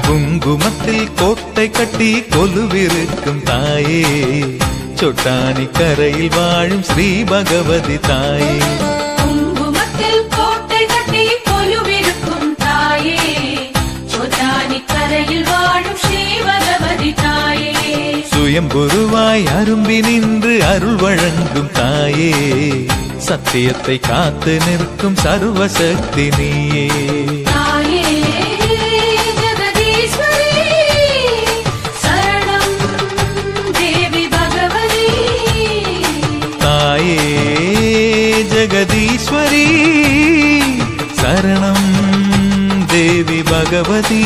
குங்குமத்தில் கோட்டை கட்டி கொலுவிருக்கும் தாயே, சொட்டானி கரையில் வாழும் ஸ்ரீ பகவதி தாயே. குங்குமத்தில் கோட்டை கட்டி கொலுவிருக்கும் தாயே, சொட்டானி கரையில் வாழும் ஸ்ரீ பகவதி தாயே. சுயம்புருவாய் அரும்பி நின்று அருள் வழங்கும் தாயே, சத்தியத்தை காத்து நிற்கும் சர்வசக்தி நீயே. ஜெகதீஸ்வரி சரணம் தேவி பகவதி.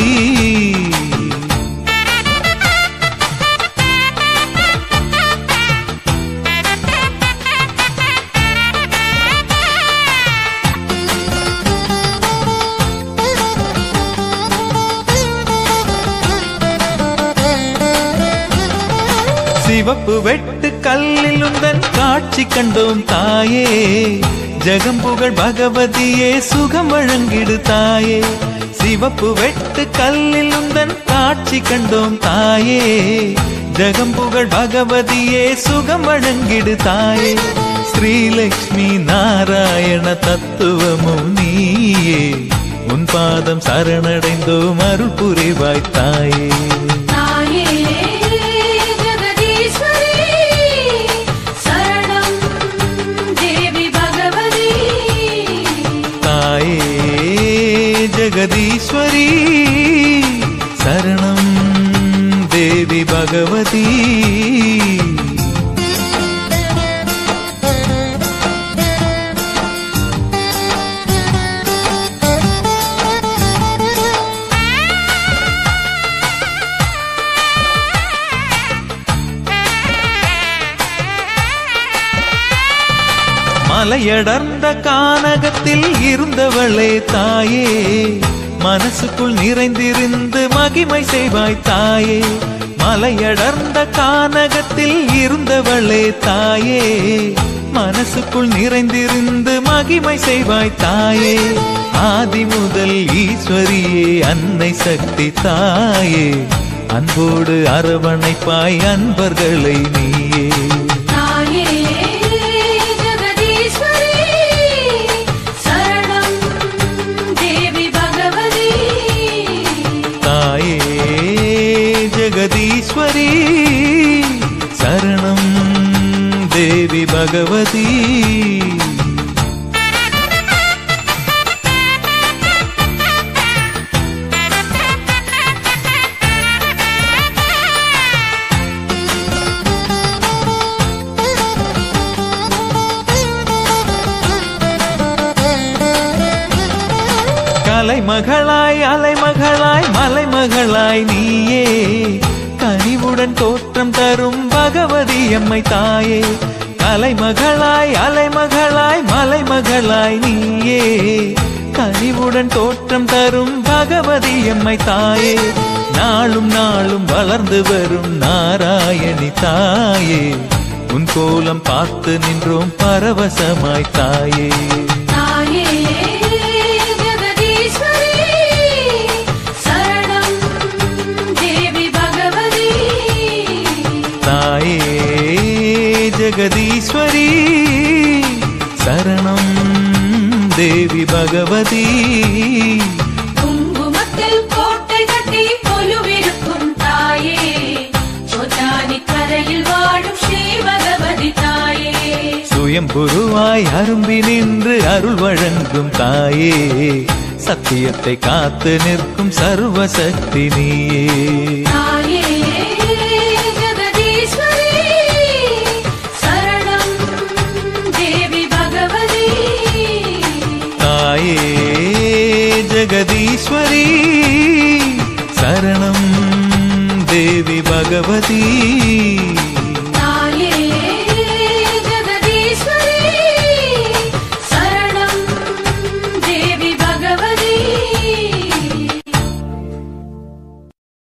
சிவப்பு வெட்டு கல்லில் உந்தன் காட்சி கண்டோம் தாயே, ஜெகம் புகழ் பகவதியே சுகம் வழங்கிடு தாயே. சிவப்பு வெட்டு கல்லில் உந்தன் காட்சி கண்டோம் தாயே, ஜெகம் புகழ் பகவதியே சுகம் வழங்கிடு தாயே. ஸ்ரீலக்ஷ்மி நாராயண தத்துவமும் நீயே, உன் பாதம் சரணடைந்தோம் அருள் புரிவாய் தாயே. ஜெகதீஸ்வரி சரணம் தேவி பகவதி. மலையடர்ந்த கானகத்தில் இருந்தவளே தாயே, மனசுக்குள் நிறைந்திருந்து மகிமை செய்வாய் தாயே. மலையடர்ந்த கானகத்தில் இருந்தவளே தாயே, மனசுக்குள் நிறைந்திருந்து மகிமை செய்வாய் தாயே. ஆதி முதல் ஈஸ்வரியே அன்னை சக்தி தாயே, அன்போடு அரவணைப்பாய் அன்பர்களை நீயே. ஜெகதீஸ்வரி சரணம் தேவி பகவதி. கலைமகளாய் அலைமகளாய் மலைமகளாய் நீயே, கனிவுடன் தோற்றம் தரும் பகவதி அம்மை தாயே. கலைமகளாய் அலைமகளாய் மலைமகளாய் நீயே, கனிவுடன் தோற்றம் தரும் பகவதி அம்மை தாயே. நாளும் நாளும் வளர்ந்து வரும் நாராயணி தாயே, உன் கோலம் பார்த்து நின்றோம் பரவசமாய் தாயே. ஜெகதீஸ்வரி சரணம் தேவி பகவதி. குங்குமத்தில் கோட்டை கட்டி கொலுவிருக்கும் தாயே, சொட்டானி கரையில் வாழும் ஸ்ரீ பகவதி தாயே. சுயம்புருவாய் அரும்பி நின்று அருள் வழங்கும் தாயே, சத்தியத்தை காத்து நிற்கும் சர்வசக்தி நீயே. ஜெகதீஸ்வரி சரணம் தேவி பகவதி.